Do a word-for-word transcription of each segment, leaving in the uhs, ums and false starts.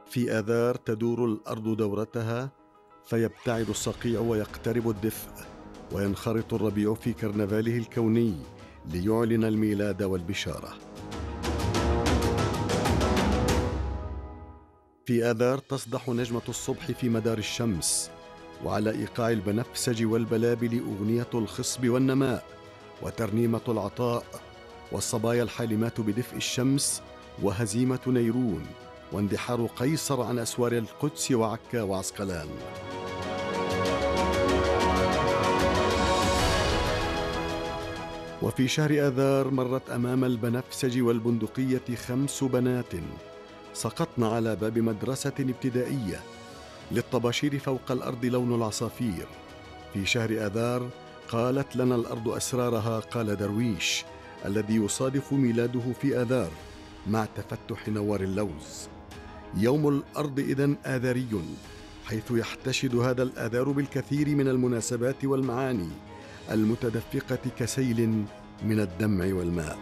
في آذار تدور الأرض دورتها، فيبتعد الصقيع ويقترب الدفء، وينخرط الربيع في كرنفاله الكوني ليعلن الميلاد والبشارة. في آذار تصدح نجمة الصبح في مدار الشمس، وعلى إيقاع البنفسج والبلابل أغنية الخصب والنماء، وترنيمة العطاء، والصبايا الحالمات بدفء الشمس، وهزيمة نيرون، واندحار قيصر عن أسوار القدس وعكا وعسقلان. وفي شهر آذار مرت أمام البنفسج والبندقية خمس بنات سقطن على باب مدرسة ابتدائية، للطباشير فوق الأرض لون العصافير. في شهر آذار قالت لنا الأرض أسرارها، قال درويش الذي يصادف ميلاده في آذار مع تفتح نوار اللوز. يوم الأرض إذن آذاري، حيث يحتشد هذا الآذار بالكثير من المناسبات والمعاني المتدفقة كسيل من الدمع والماء.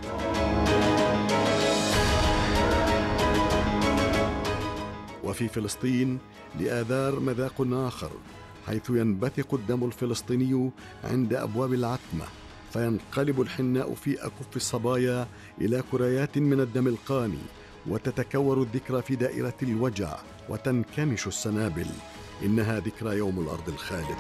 وفي فلسطين لآذار مذاق آخر، حيث ينبثق الدم الفلسطيني عند أبواب العتمة، فينقلب الحناء في أكف الصبايا إلى كريات من الدم القاني، وتتكور الذكرى في دائرة الوجع، وتنكمش السنابل. إنها ذكرى يوم الأرض الخالد.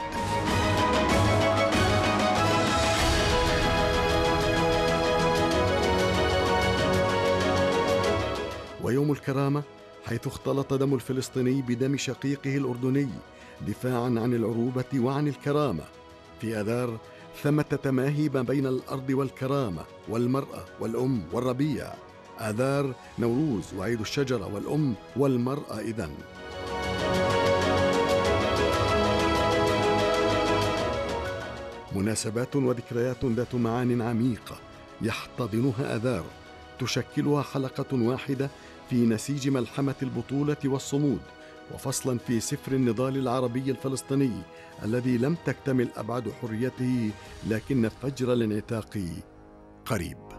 ويوم الكرامة، حيث اختلط دم الفلسطيني بدم شقيقه الأردني دفاعا عن العروبة وعن الكرامة. في آذار ثمة تماهي ما بين الأرض والكرامة والمرأة والأم والربيع. آذار نوروز وعيد الشجرة والأم والمرأة إذن. مناسبات وذكريات ذات معان عميقة يحتضنها آذار، تشكلها حلقة واحدة في نسيج ملحمة البطولة والصمود، وفصلا في سفر النضال العربي الفلسطيني الذي لم تكتمل أبعاد حريته، لكن فجر الانعتاق قريب.